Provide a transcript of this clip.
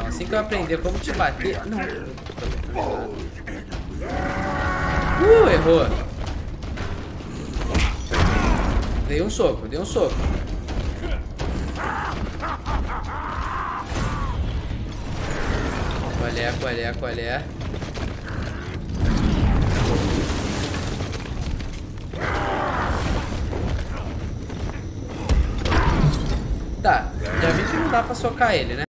Assim que eu aprender como te bater... Não. Errou. Dei um soco, dei um soco. Qual é? Tá, já vi que não dá pra socar ele, né?